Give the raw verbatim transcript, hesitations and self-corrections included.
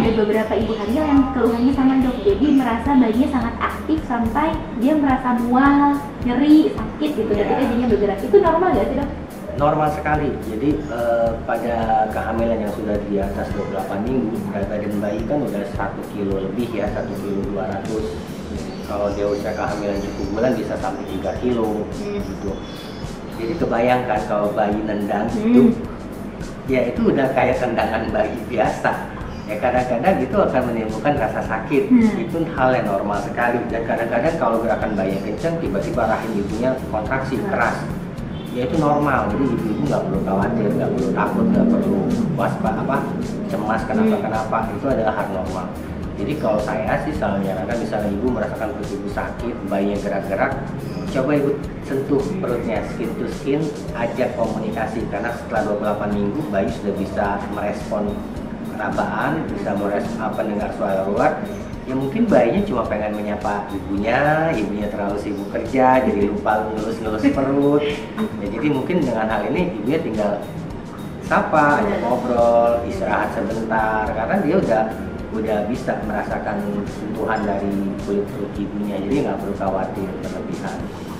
ada beberapa ibu hamil yang keluhannya sama dok, jadi merasa bayinya sangat aktif sampai dia merasa mual, nyeri, sakit gitu ya. ketika bayinya bergerak. Itu normal nggak sih dok? Normal sekali. Jadi eh, pada kehamilan yang sudah di atas dua puluh delapan minggu, berat badan bayi kan udah satu kilo lebih ya, satu kilo dua ratus. Kalau dia usia kehamilan cukup bulan bisa sampai tiga kilo hmm. gitu. Jadi kebayangkan kalau bayi nendang hmm. itu, ya itu udah kayak tendangan bayi biasa. Ya kadang-kadang itu akan menimbulkan rasa sakit, hmm. itu hal yang normal sekali. Dan kadang-kadang kalau gerakan bayi yang kencang, tiba-tiba rahim ibunya kontraksi keras, ya itu normal. Jadi ibu-ibu nggak perlu khawatir, nggak perlu takut, nggak perlu waspada apa cemas kenapa-kenapa, itu adalah hal normal. Jadi kalau saya sih selalu menyarankan, misalnya ibu merasakan perut ibu sakit, bayinya gerak-gerak, coba ibu sentuh perutnya, skin to skin, ajak komunikasi, karena setelah dua puluh delapan minggu bayi sudah bisa merespon rabaan, bisa merespon apa dengar suara luar. Ya mungkin bayinya cuma pengen menyapa ibunya, ibunya terlalu sibuk kerja jadi lupa ngelus-ngelus perut. Ya, jadi mungkin dengan hal ini ibunya tinggal sapa, ajak ngobrol, istirahat sebentar, karena dia udah udah bisa merasakan sentuhan dari kulit perut ibunya, jadi nggak perlu khawatir berlebihan.